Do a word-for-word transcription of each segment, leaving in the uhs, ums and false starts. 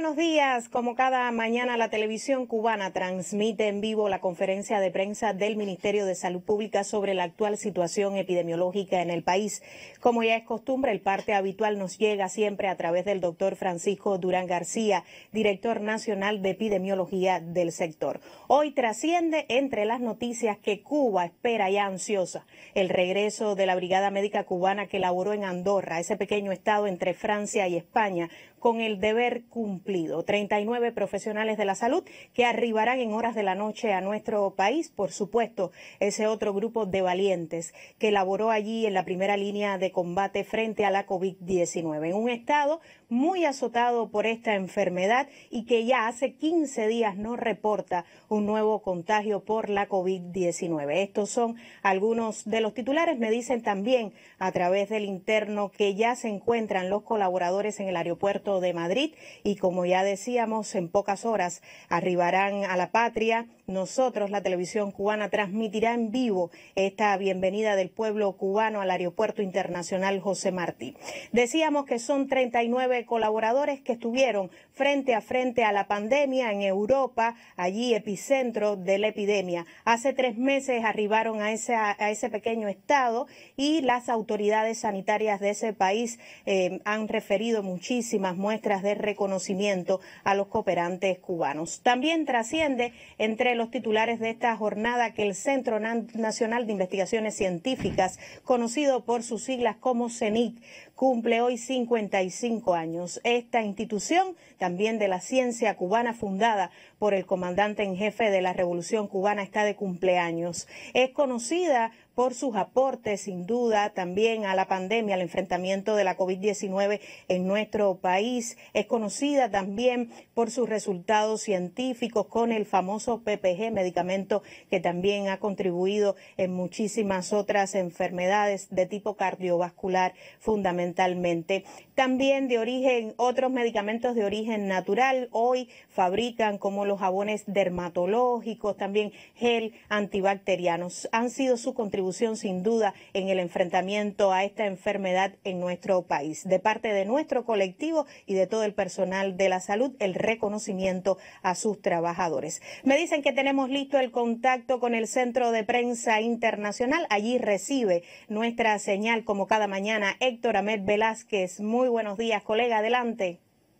buenos días. Como cada mañana, la televisión cubana transmite en vivo la conferencia de prensa del Ministerio de Salud Pública sobre la actual situación epidemiológica en el país. Como ya es costumbre, el parte habitual nos llega siempre a través del doctor Francisco Durán García, director nacional de epidemiología del sector. Hoy trasciende entre las noticias que Cuba espera ya ansiosa el regreso de la Brigada Médica Cubana que laboró en Andorra, ese pequeño estado entre Francia y España, con el deber cumplido. treinta y nueve profesionales de la salud que arribarán en horas de la noche a nuestro país. Por supuesto, ese otro grupo de valientes que laboró allí en la primera línea de combate frente a la COVID diecinueve, en un estado muy azotado por esta enfermedad y que ya hace quince días no reporta un nuevo contagio por la COVID diecinueve. Estos son algunos de los titulares. Me dicen también a través del interno que ya se encuentran los colaboradores en el aeropuerto de Madrid y, como ya decíamos, en pocas horas arribarán a la patria. Nosotros, la televisión cubana, transmitirá en vivo esta bienvenida del pueblo cubano al Aeropuerto Internacional José Martí. Decíamos que son treinta y nueve colaboradores que estuvieron frente a frente a la pandemia en Europa, allí epicentro de la epidemia. Hace tres meses arribaron a ese, a ese pequeño estado y las autoridades sanitarias de ese país eh, han referido muchísimas muestras de reconocimiento a los cooperantes cubanos. También trasciende entre los titulares de esta jornada que el Centro Nacional de Investigaciones Científicas, conocido por sus siglas como CENIC, cumple hoy cincuenta y cinco años. Esta institución, también de la ciencia cubana, fundada por el comandante en jefe de la Revolución Cubana, está de cumpleaños. Es conocida por sus aportes, sin duda, también a la pandemia, al enfrentamiento de la COVID diecinueve en nuestro país. Es conocida también por sus resultados científicos con el famoso P P G, medicamento que también ha contribuido en muchísimas otras enfermedades de tipo cardiovascular, fundamentalmente. También de origen, otros medicamentos de origen natural, hoy fabrican como los jabones dermatológicos, también gel antibacterianos. Han sido su contribución sin duda en el enfrentamiento a esta enfermedad en nuestro país. De parte de nuestro colectivo y de todo el personal de la salud, el reconocimiento a sus trabajadores. Me dicen que tenemos listo el contacto con el Centro de Prensa Internacional. Allí recibe nuestra señal como cada mañana Héctor Ahmed Velázquez. Muy buenos días, colega, adelante.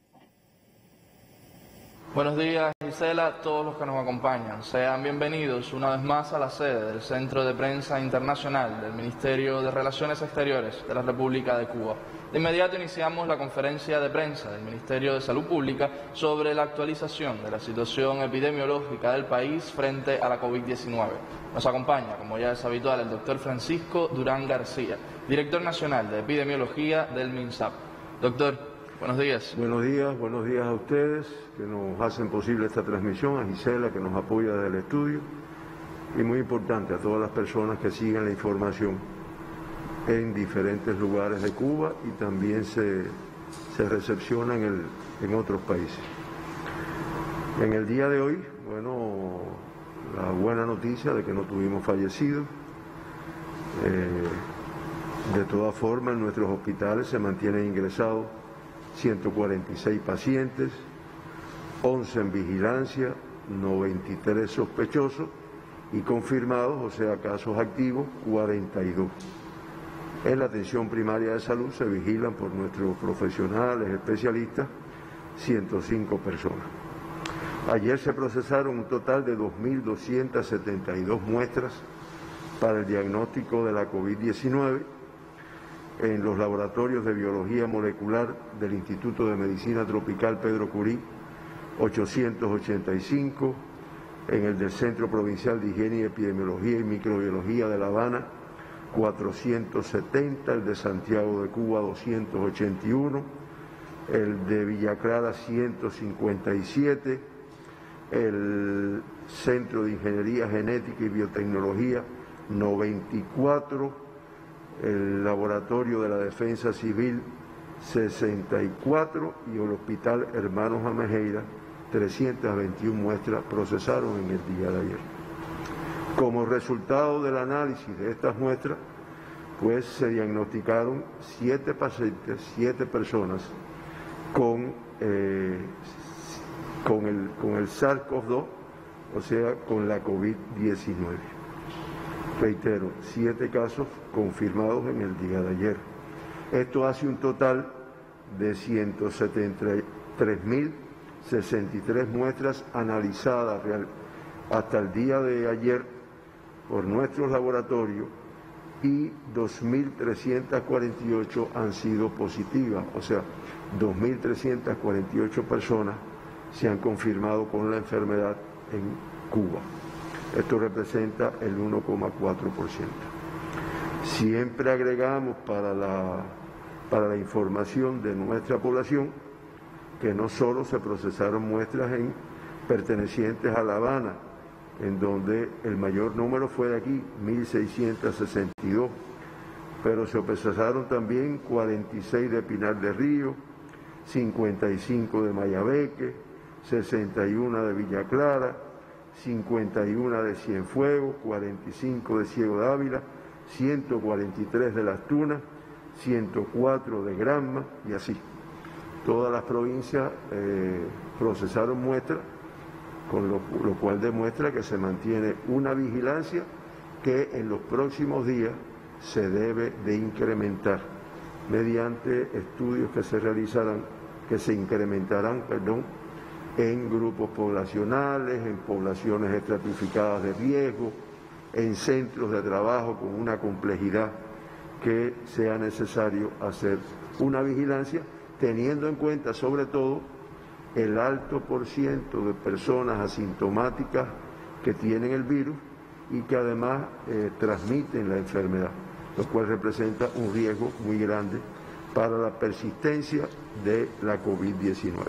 Buenos días, Gisela, a todos los que nos acompañan. Sean bienvenidos una vez más a la sede del Centro de Prensa Internacional del Ministerio de Relaciones Exteriores de la República de Cuba. De inmediato iniciamos la conferencia de prensa del Ministerio de Salud Pública sobre la actualización de la situación epidemiológica del país frente a la COVID diecinueve. Nos acompaña, como ya es habitual, el doctor Francisco Durán García, director nacional de epidemiología del MINSAP. Doctor, buenos días. Buenos días, buenos días a ustedes que nos hacen posible esta transmisión, a Gisela que nos apoya desde el estudio y muy importante a todas las personas que siguen la información en diferentes lugares de Cuba y también se, se recepciona en, el, en otros países. En el día de hoy, bueno, la buena noticia de que no tuvimos fallecidos. Eh, de todas formas, en nuestros hospitales se mantienen ingresados ciento cuarenta y seis pacientes, once en vigilancia, noventa y tres sospechosos y confirmados, o sea, casos activos, cuarenta y dos. En la atención primaria de salud se vigilan por nuestros profesionales, especialistas, ciento cinco personas. Ayer se procesaron un total de dos mil doscientas setenta y dos muestras para el diagnóstico de la COVID diecinueve, en los laboratorios de biología molecular del Instituto de Medicina Tropical Pedro Curí, ochocientos ochenta y cinco, en el del Centro Provincial de Higiene y Epidemiología y Microbiología de La Habana, cuatrocientos setenta, el de Santiago de Cuba, doscientos ochenta y uno, el de Villa Clara, ciento cincuenta y siete, el Centro de Ingeniería Genética y Biotecnología, noventa y cuatro, el Laboratorio de la Defensa Civil, sesenta y cuatro, y el Hospital Hermanos Amejeira, trescientas veintiuna muestras procesaron en el día de ayer. Como resultado del análisis de estas muestras, pues se diagnosticaron siete pacientes, siete personas con eh, con el, con el SARS-CoV dos, o sea, con la COVID diecinueve. Reitero, siete casos confirmados en el día de ayer. Esto hace un total de ciento setenta y tres mil sesenta y tres muestras analizadas real, hasta el día de ayer por nuestros laboratorios, y dos mil trescientas cuarenta y ocho han sido positivas, o sea, dos mil trescientas cuarenta y ocho personas se han confirmado con la enfermedad en Cuba. Esto representa el uno coma cuatro por ciento. Siempre agregamos para la, para la información de nuestra población que no solo se procesaron muestras en, pertenecientes a La Habana, en donde el mayor número fue de aquí, mil seiscientos sesenta y dos, pero se procesaron también cuarenta y seis de Pinar del Río, cincuenta y cinco de Mayabeque, sesenta y uno de Villa Clara, cincuenta y uno de Cienfuegos, cuarenta y cinco de Ciego de Ávila, ciento cuarenta y tres de Las Tunas, ciento cuatro de Granma, y así. Todas las provincias eh, procesaron muestras, con lo, lo cual demuestra que se mantiene una vigilancia que en los próximos días se debe de incrementar mediante estudios que se realizarán, que se incrementarán, perdón, en grupos poblacionales, en poblaciones estratificadas de riesgo, en centros de trabajo con una complejidad que sea necesario hacer una vigilancia, teniendo en cuenta sobre todo el alto por ciento de personas asintomáticas que tienen el virus y que además eh, transmiten la enfermedad, lo cual representa un riesgo muy grande para la persistencia de la COVID diecinueve.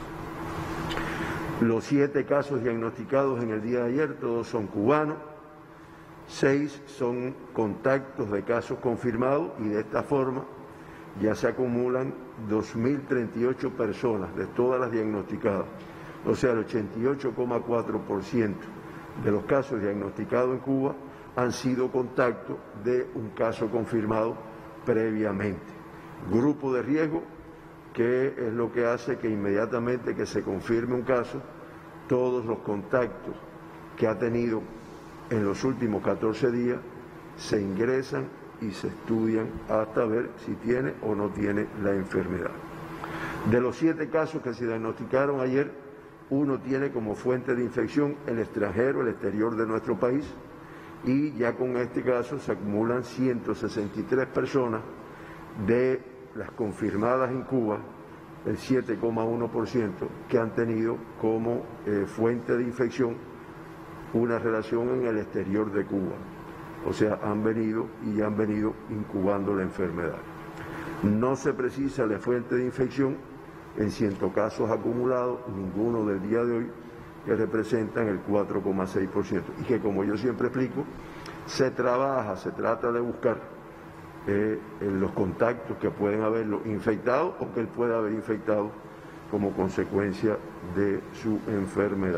Los siete casos diagnosticados en el día de ayer, todos son cubanos, seis son contactos de casos confirmados, y de esta forma ya se acumulan dos mil treinta y ocho personas de todas las diagnosticadas, o sea, el ochenta y ocho coma cuatro por ciento de los casos diagnosticados en Cuba han sido contactos de un caso confirmado previamente. Grupo de riesgo, que es lo que hace que inmediatamente que se confirme un caso, todos los contactos que ha tenido en los últimos catorce días se ingresan y se estudian hasta ver si tiene o no tiene la enfermedad. De los siete casos que se diagnosticaron ayer, uno tiene como fuente de infección el extranjero, el exterior de nuestro país, y ya con este caso se acumulan ciento sesenta y tres personas de las confirmadas en Cuba, el siete coma uno por ciento, que han tenido como eh, fuente de infección una relación en el exterior de Cuba. O sea, han venido y han venido incubando la enfermedad. No se precisa la fuente de infección en cien casos acumulados, ninguno del día de hoy, que representan el cuatro coma seis por ciento. Y que, como yo siempre explico, se trabaja, se trata de buscar eh, en los contactos que pueden haberlo infectado o que él pueda haber infectado como consecuencia de su enfermedad.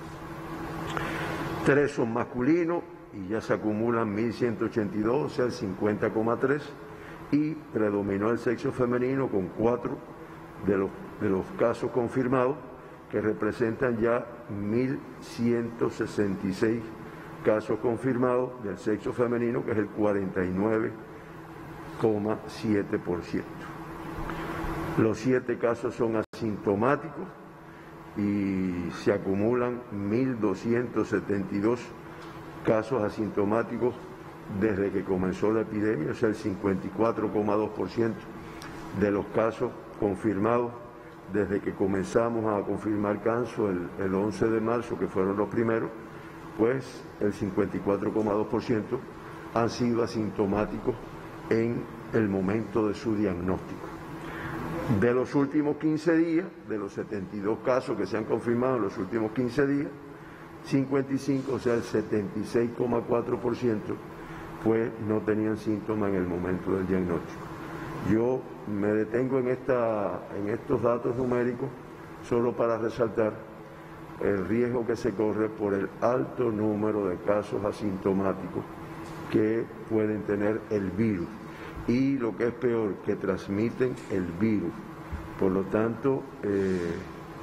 Tres son masculinos y ya se acumulan mil ciento ochenta y dos, o sea, el cincuenta coma tres, y predominó el sexo femenino con cuatro de los, de los casos confirmados, que representan ya mil ciento sesenta y seis casos confirmados del sexo femenino, que es el cuarenta y nueve coma siete por ciento. Los siete casos son asintomáticos y se acumulan mil doscientos setenta y dos casos asintomáticos desde que comenzó la epidemia, o sea, el cincuenta y cuatro coma dos por ciento de los casos confirmados desde que comenzamos a confirmar casos el, el once de marzo, que fueron los primeros, pues el cincuenta y cuatro coma dos por ciento han sido asintomáticos en el momento de su diagnóstico. De los últimos quince días, de los setenta y dos casos que se han confirmado en los últimos quince días, cincuenta y cinco, o sea, el setenta y seis coma cuatro por ciento, pues no tenían síntomas en el momento del diagnóstico. Yo me detengo en, esta, en estos datos numéricos solo para resaltar el riesgo que se corre por el alto número de casos asintomáticos que pueden tener el virus y, lo que es peor, que transmiten el virus. Por lo tanto, eh,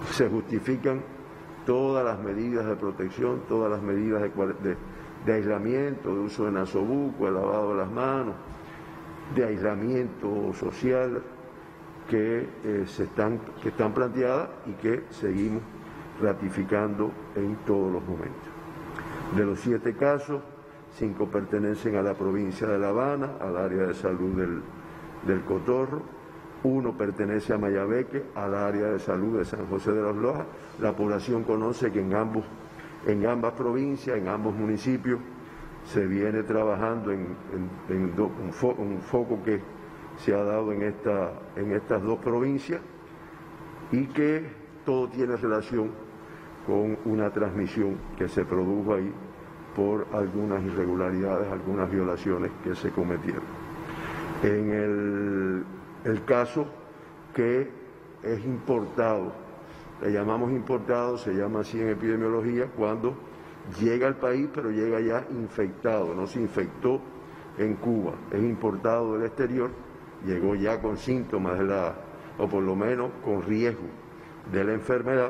se justifican todas las medidas de protección, todas las medidas de, de, de aislamiento, de uso de nasobuco, de lavado de las manos, de aislamiento social que, eh, se están, que están planteadas y que seguimos ratificando en todos los momentos. De los siete casos, cinco pertenecen a la provincia de La Habana, al área de salud del, del Cotorro, uno pertenece a Mayabeque, al área de salud de San José de las Lojas. La población conoce que en, ambos, en ambas provincias, en ambos municipios, se viene trabajando en, en, en do, un, fo, un foco que se ha dado en, esta, en estas dos provincias y que todo tiene relación con una transmisión que se produjo ahí por algunas irregularidades, algunas violaciones que se cometieron. En el, el caso que es importado, le llamamos importado, se llama así en epidemiología, cuando llega al país pero llega ya infectado, no se infectó en Cuba, es importado del exterior, llegó ya con síntomas de la, o por lo menos con riesgo de la enfermedad,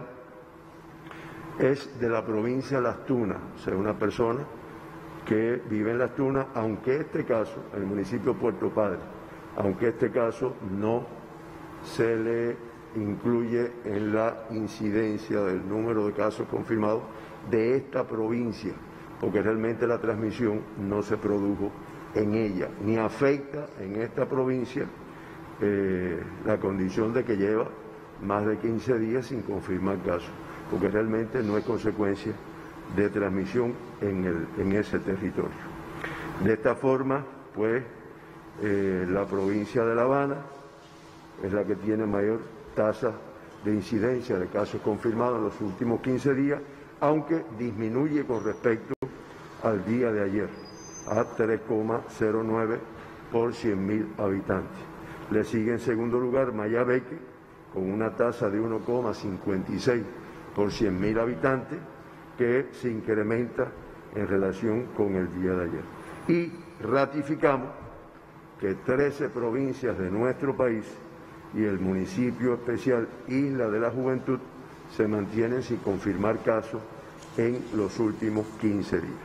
es de la provincia de Las Tunas, o sea, una persona que vive en Las Tunas, aunque este caso, en el municipio de Puerto Padre, aunque este caso no se le incluye en la incidencia del número de casos confirmados de esta provincia, porque realmente la transmisión no se produjo en ella, ni afecta en esta provincia eh, la condición de que lleva más de quince días sin confirmar casos, porque realmente no es consecuencia de transmisión en, el, en ese territorio. De esta forma, pues, eh, la provincia de La Habana es la que tiene mayor tasa de incidencia de casos confirmados en los últimos quince días, aunque disminuye con respecto al día de ayer, a tres coma cero nueve por cien mil habitantes. Le sigue en segundo lugar Mayabeque, con una tasa de uno coma cincuenta y seis por cien mil habitantes, que se incrementa en relación con el día de ayer. Y ratificamos que trece provincias de nuestro país y el municipio especial Isla de la Juventud se mantienen sin confirmar casos en los últimos quince días.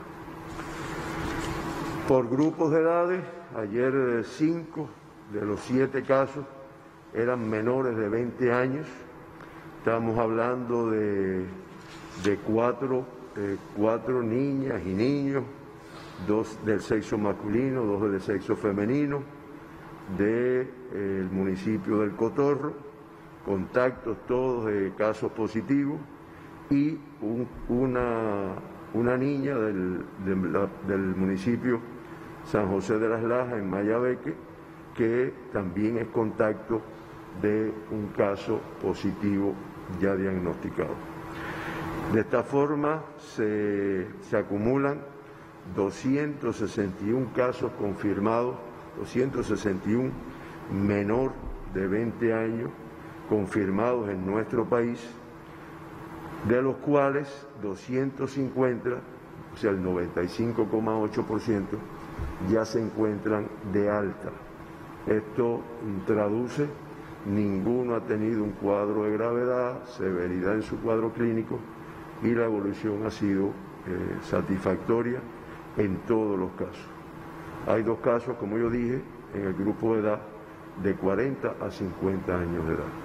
Por grupos de edades, ayer cinco de los siete casos eran menores de veinte años. Estamos hablando de, de cuatro, eh, cuatro niñas y niños, dos del sexo masculino, dos del sexo femenino, del de, eh, municipio del Cotorro, contactos todos de casos positivos, y un, una, una niña del, de la, del municipio San José de las Lajas, en Mayabeque, que también es contacto de un caso positivo ya diagnosticado. De esta forma se, se acumulan doscientos sesenta y uno casos confirmados, doscientos sesenta y uno menor de veinte años confirmados en nuestro país, de los cuales doscientos cincuenta, o sea el noventa y cinco coma ocho por ciento, ya se encuentran de alta. Esto traduce, ninguno ha tenido un cuadro de gravedad, severidad en su cuadro clínico, y la evolución ha sido eh, satisfactoria en todos los casos. Hay dos casos, como yo dije, en el grupo de edad de cuarenta a cincuenta años de edad.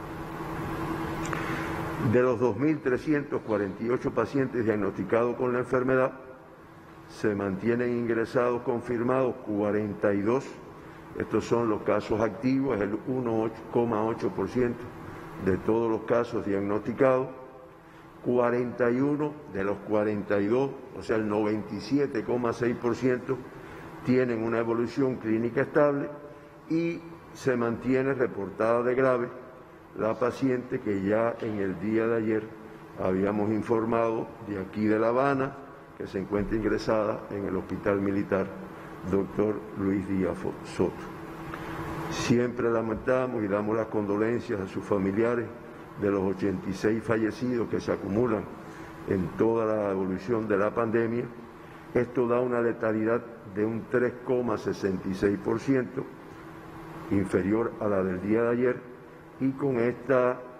De los dos mil trescientos cuarenta y ocho pacientes diagnosticados con la enfermedad, se mantienen ingresados confirmados cuarenta y dos. Estos son los casos activos, es el uno coma ocho por ciento de todos los casos diagnosticados. cuarenta y uno de los cuarenta y dos, o sea el noventa y siete coma seis por ciento, tienen una evolución clínica estable, y se mantiene reportada de grave la paciente que ya en el día de ayer habíamos informado de aquí de La Habana, que se encuentra ingresada en el Hospital Militar Doctor Luis Díaz Soto. Siempre lamentamos y damos las condolencias a sus familiares de los ochenta y seis fallecidos que se acumulan en toda la evolución de la pandemia. Esto da una letalidad de un tres coma sesenta y seis por ciento, inferior a la del día de ayer, y con esta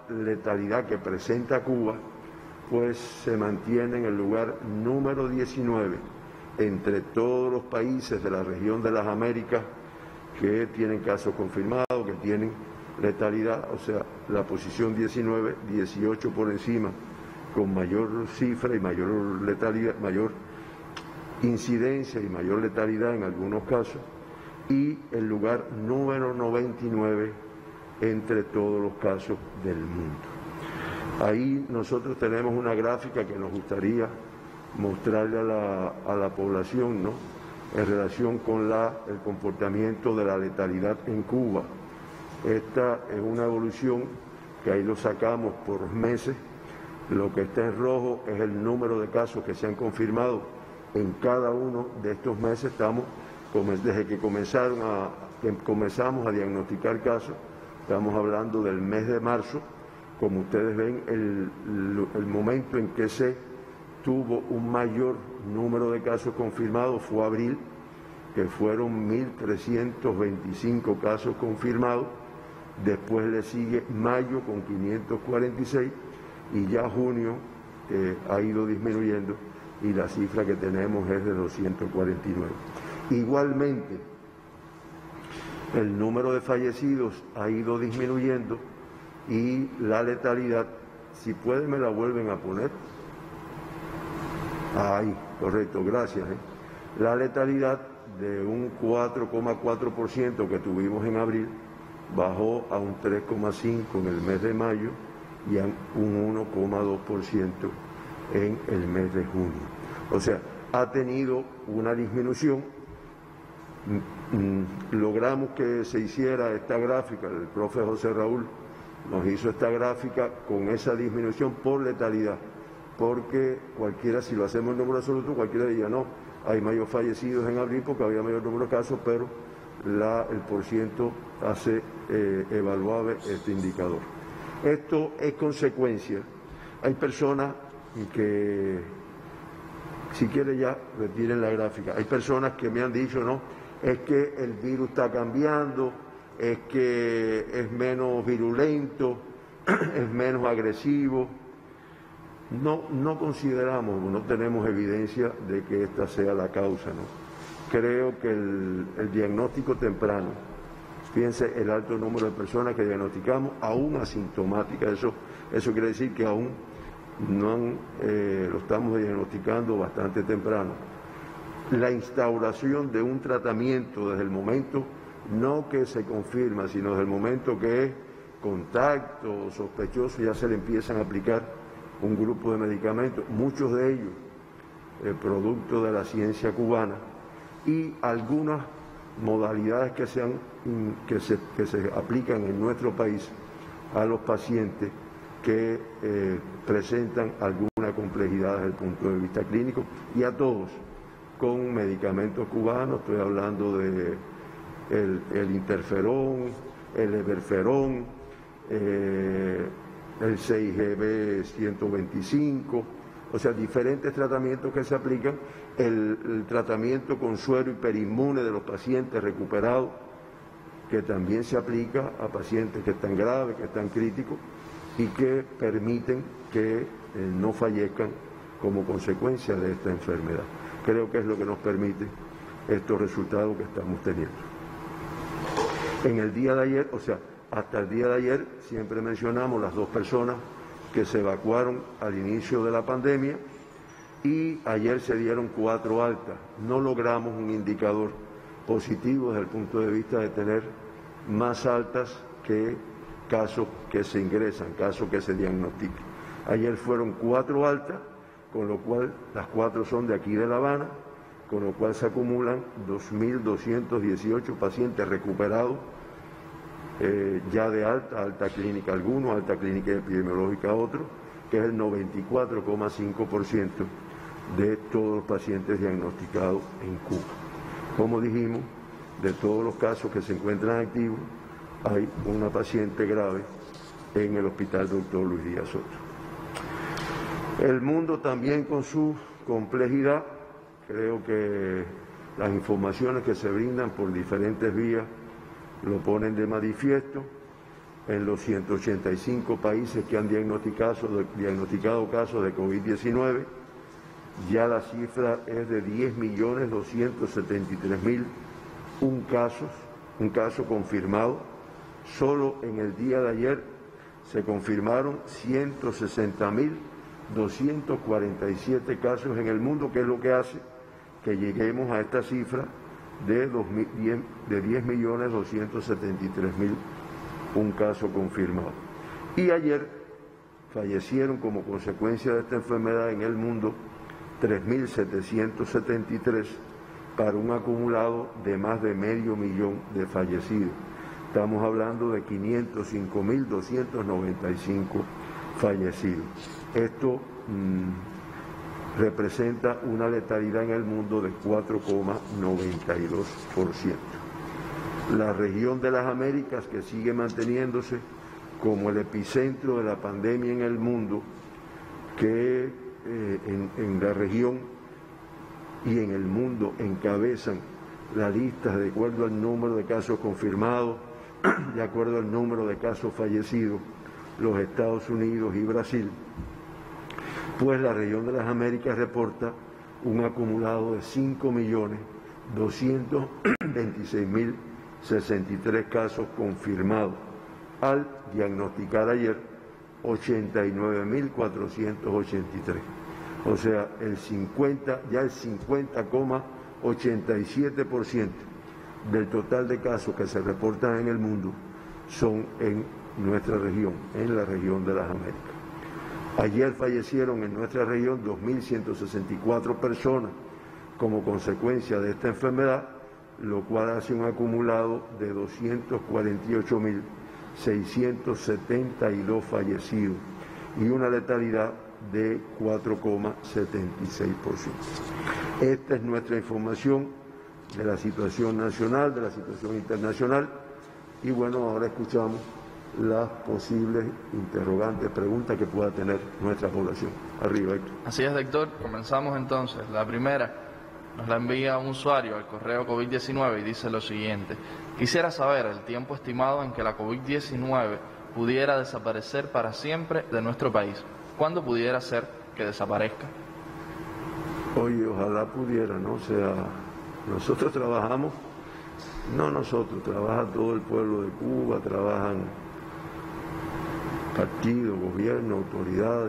letalidad que presenta Cuba, pues se mantiene en el lugar número diecinueve entre todos los países de la región de las Américas que tienen casos confirmados, que tienen letalidad, o sea, la posición diecinueve, dieciocho por encima, con mayor cifra y mayor letalidad, mayor incidencia y mayor letalidad en algunos casos, y el lugar número noventa y nueve entre todos los casos del mundo. Ahí nosotros tenemos una gráfica que nos gustaría mostrarle a la, a la población, ¿no?, en relación con la, el comportamiento de la letalidad en Cuba. Esta es una evolución que ahí lo sacamos por meses. Lo que está en rojo es el número de casos que se han confirmado en cada uno de estos meses. Estamos, desde que comenzaron a, que comenzamos a diagnosticar casos, estamos hablando del mes de marzo. Como ustedes ven, el, el momento en que se tuvo un mayor número de casos confirmados fue abril, que fueron mil trescientos veinticinco casos confirmados. Después le sigue mayo con quinientos cuarenta y seis y ya junio eh, ha ido disminuyendo y la cifra que tenemos es de doscientos cuarenta y nueve. Igualmente, el número de fallecidos ha ido disminuyendo y la letalidad, si pueden me la vuelven a poner. Ahí, correcto, gracias. ¿eh? La letalidad de un cuatro coma cuatro por ciento que tuvimos en abril bajó a un tres coma cinco por ciento en el mes de mayo y a un uno coma dos por ciento en el mes de junio. O sea, ha tenido una disminución. Logramos que se hiciera esta gráfica, el profe José Raúl nos hizo esta gráfica con esa disminución por letalidad, porque cualquiera, si lo hacemos en número absoluto, cualquiera diría, no, hay mayor fallecidos en abril porque había mayor número de casos, pero la, el porciento hace eh, evaluable este indicador. Esto es consecuencia. Hay personas que, si quiere ya, retiren la gráfica. Hay personas que me han dicho, no, es que el virus está cambiando, es que es menos virulento, es menos agresivo. No, no consideramos, no tenemos evidencia de que esta sea la causa, ¿no? Creo que el, el diagnóstico temprano, fíjense el alto número de personas que diagnosticamos, aún asintomáticas, eso, eso quiere decir que aún no han, eh, lo estamos diagnosticando bastante temprano. La instauración de un tratamiento desde el momento, no que se confirma, sino desde el momento que es contacto sospechoso, ya se le empiezan a aplicar un grupo de medicamentos, muchos de ellos eh, producto de la ciencia cubana, y algunas modalidades que se, han, que se, que se aplican en nuestro país a los pacientes que eh, presentan alguna complejidad desde el punto de vista clínico, y a todos con medicamentos cubanos. Estoy hablando de el, el interferón, el everferón, eh, el seis G B ciento veinticinco, o sea, diferentes tratamientos que se aplican, el, el tratamiento con suero hiperinmune de los pacientes recuperados, que también se aplica a pacientes que están graves, que están críticos, y que permiten que eh, no fallezcan como consecuencia de esta enfermedad. Creo que es lo que nos permite estos resultados que estamos teniendo. En el día de ayer, o sea, hasta el día de ayer, siempre mencionamos las dos personas que se evacuaron al inicio de la pandemia, y ayer se dieron cuatro altas. No logramos un indicador positivo desde el punto de vista de tener más altas que casos que se ingresan, casos que se diagnostican. Ayer fueron cuatro altas, con lo cual las cuatro son de aquí de La Habana, con lo cual se acumulan dos mil doscientos dieciocho pacientes recuperados, eh, ya de alta, alta clínica algunos, alta clínica epidemiológica otros, que es el noventa y cuatro coma cinco por ciento de todos los pacientes diagnosticados en Cuba. Como dijimos, de todos los casos que se encuentran activos, hay una paciente grave en el Hospital Doctor Luis Díaz Soto. El mundo también con su complejidad, creo que las informaciones que se brindan por diferentes vías lo ponen de manifiesto. en los ciento ochenta y cinco países que han diagnosticado, diagnosticado casos de COVID diecinueve. Ya la cifra es de diez millones doscientos setenta y tres mil un casos, un caso confirmado. Solo en el día de ayer se confirmaron ciento sesenta mil doscientos cuarenta y siete casos en el mundo, que es lo que hace que lleguemos a esta cifra de, de diez millones doscientos setenta y tres mil un caso confirmado. Y ayer fallecieron como consecuencia de esta enfermedad en el mundo tres mil setecientos setenta y tres, para un acumulado de más de medio millón de fallecidos. Estamos hablando de quinientos cinco mil doscientos noventa y cinco fallecidos. Esto mmm, representa una letalidad en el mundo de cuatro coma noventa y dos por ciento. La región de las Américas, que sigue manteniéndose como el epicentro de la pandemia en el mundo, que eh, en, en la región y en el mundo encabezan la lista de acuerdo al número de casos confirmados, de acuerdo al número de casos fallecidos, los Estados Unidos y Brasil. Pues la región de las Américas reporta un acumulado de cinco millones doscientos veintiséis mil sesenta y tres casos confirmados, al diagnosticar ayer ochenta y nueve mil cuatrocientos ochenta y tres. O sea, el cincuenta, ya el cincuenta coma ochenta y siete por ciento del total de casos que se reportan en el mundo son en nuestra región, en la región de las Américas. Ayer fallecieron en nuestra región dos mil ciento sesenta y cuatro personas como consecuencia de esta enfermedad, lo cual hace un acumulado de doscientos cuarenta y ocho mil seiscientos setenta y dos fallecidos y una letalidad de cuatro coma setenta y seis por ciento. Esta es nuestra información de la situación nacional, de la situación internacional, y bueno, ahora escuchamos las posibles interrogantes, preguntas que pueda tener nuestra población. Arriba, Héctor. Así es, doctor. Comenzamos entonces. La primera nos la envía un usuario al correo COVID diecinueve y dice lo siguiente: quisiera saber el tiempo estimado en que la COVID diecinueve pudiera desaparecer para siempre de nuestro país. ¿Cuándo pudiera ser que desaparezca? Oye, ojalá pudiera, ¿no? O sea, nosotros trabajamos, no nosotros, trabaja todo el pueblo de Cuba, trabajan partidos, gobiernos, autoridades,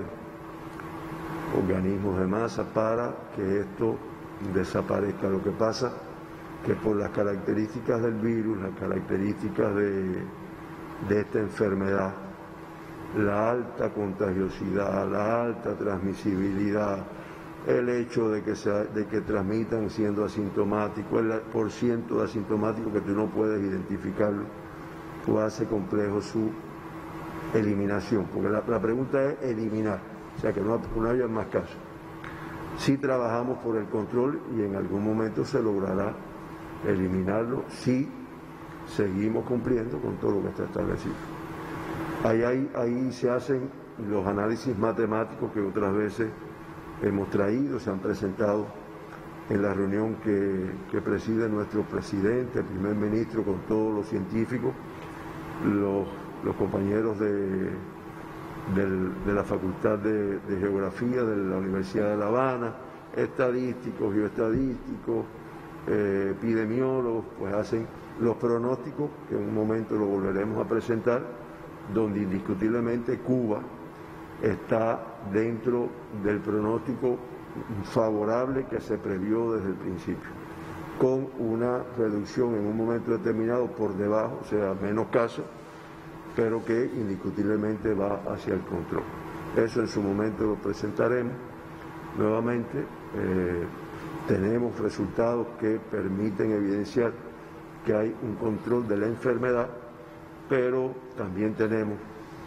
organismos de masa para que esto desaparezca. Lo que pasa que por las características del virus, las características de, de esta enfermedad, la alta contagiosidad, la alta transmisibilidad, el hecho de que, se, de que transmitan siendo asintomáticos, el por ciento de asintomáticos que tú no puedes identificarlo, pues hace complejo su eliminación, porque la, la pregunta es eliminar, o sea que no, no haya más casos. Sí trabajamos por el control y en algún momento se logrará eliminarlo si seguimos cumpliendo con todo lo que está establecido. Ahí, ahí, ahí se hacen los análisis matemáticos que otras veces hemos traído, se han presentado en la reunión que, que preside nuestro presidente, el primer ministro, con todos los científicos, los, los compañeros de, del, de la Facultad de, de Geografía de la Universidad de La Habana, estadísticos, geoestadísticos, eh, epidemiólogos, pues hacen los pronósticos, que en un momento lo volveremos a presentar, donde indiscutiblemente Cuba está dentro del pronóstico favorable que se previó desde el principio, con una reducción en un momento determinado por debajo, o sea, menos casos, pero que indiscutiblemente va hacia el control. Eso en su momento lo presentaremos nuevamente. Eh, tenemos resultados que permiten evidenciar que hay un control de la enfermedad, pero también tenemos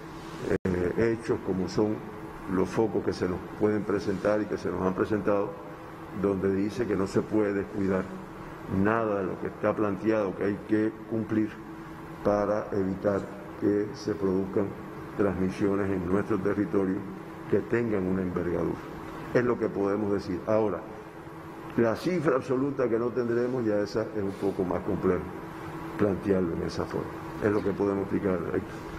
eh, hechos como son los focos que se nos pueden presentar y que se nos han presentado, donde dice que no se puede descuidar nada de lo que está planteado, que hay que cumplir para evitar que se produzcan transmisiones en nuestro territorio que tengan una envergadura. Es lo que podemos decir. Ahora, la cifra absoluta que no tendremos, ya esa es un poco más complejo plantearlo en esa forma. Es lo que podemos explicar.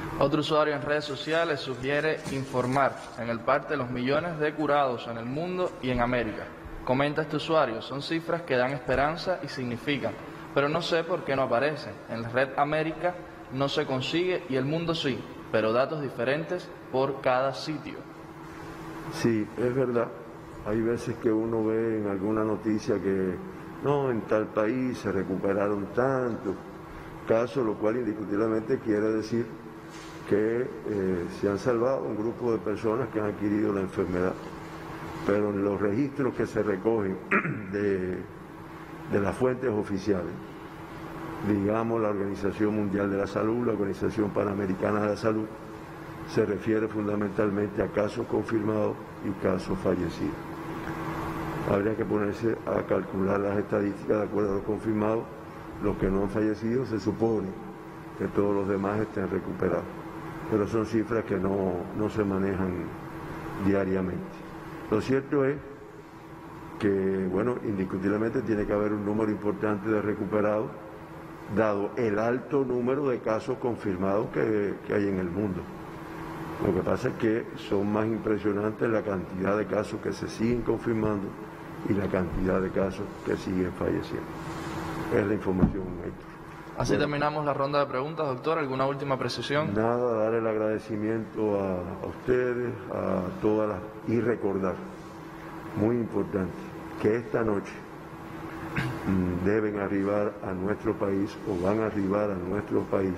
Otro usuario en redes sociales sugiere informar en el parte de los millones de curados en el mundo y en América. Comenta este usuario, son cifras que dan esperanza y significan, pero no sé por qué no aparecen. En la red América no se consigue y el mundo sí, pero datos diferentes por cada sitio. Sí, es verdad. Hay veces que uno ve en alguna noticia que no, en tal país se recuperaron tantos casos, lo cual indiscutiblemente quiere decir que eh, se han salvado un grupo de personas que han adquirido la enfermedad. Pero en los registros que se recogen de, de las fuentes oficiales, digamos la Organización Mundial de la Salud, la Organización Panamericana de la Salud, se refiere fundamentalmente a casos confirmados y casos fallecidos. Habría que ponerse a calcular las estadísticas de acuerdo a los confirmados. Los que no han fallecido se supone que todos los demás estén recuperados, pero son cifras que no, no se manejan diariamente. Lo cierto es que, bueno, indiscutiblemente tiene que haber un número importante de recuperados, dado el alto número de casos confirmados que, que hay en el mundo. Lo que pasa es que son más impresionantes la cantidad de casos que se siguen confirmando y la cantidad de casos que siguen falleciendo. Es la información, Héctor. Así bueno, terminamos la ronda de preguntas, doctor. ¿Alguna última precisión? Nada, dar el agradecimiento a, a ustedes, a todas las... y recordar, muy importante, que esta noche mmm, deben arribar a nuestro país, o van a arribar a nuestro país,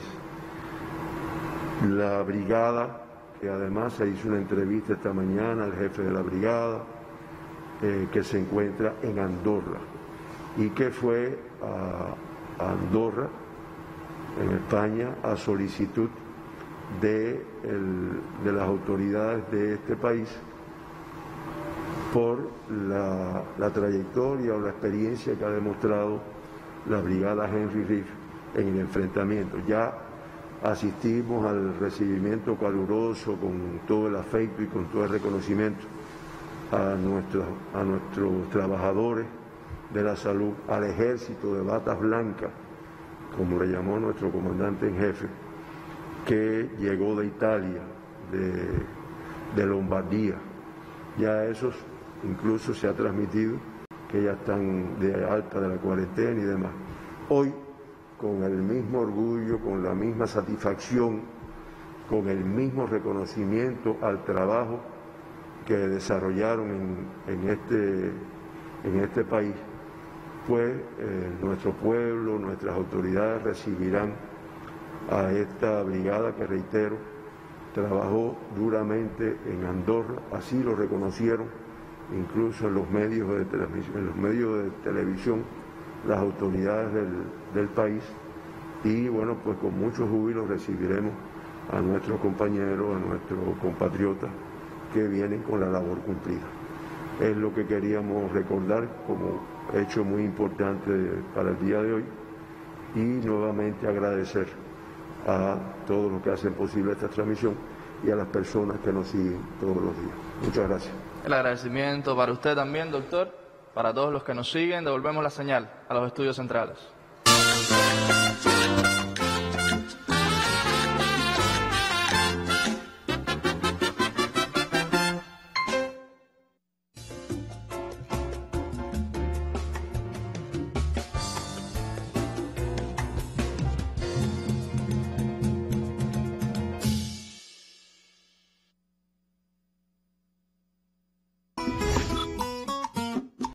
la brigada, que además se hizo una entrevista esta mañana al jefe de la brigada, eh, que se encuentra en Andorra, y que fue a, a Andorra, en España, a solicitud de, el, de las autoridades de este país por la, la trayectoria o la experiencia que ha demostrado la brigada Henry Reeve en el enfrentamiento. Ya asistimos al recibimiento caluroso con todo el afecto y con todo el reconocimiento a, nuestros, a nuestros trabajadores de la salud, al ejército de batas blancas, como le llamó nuestro comandante en jefe, que llegó de Italia, de, de Lombardía. Ya esos incluso se ha transmitido que ya están de alta de la cuarentena y demás. Hoy, con el mismo orgullo, con la misma satisfacción, con el mismo reconocimiento al trabajo que desarrollaron en, en, este, en este país, pues eh, nuestro pueblo, nuestras autoridades recibirán a esta brigada que, reitero, trabajó duramente en Andorra, así lo reconocieron incluso en los medios de televisión, en los medios de televisión las autoridades del, del país, y bueno, pues con mucho júbilo recibiremos a nuestros compañeros, a nuestros compatriotas que vienen con la labor cumplida. Es lo que queríamos recordar como hecho muy importante para el día de hoy, y nuevamente agradecer a todos los que hacen posible esta transmisión y a las personas que nos siguen todos los días. Muchas gracias. El agradecimiento para usted también, doctor. Para todos los que nos siguen, devolvemos la señal a los estudios centrales.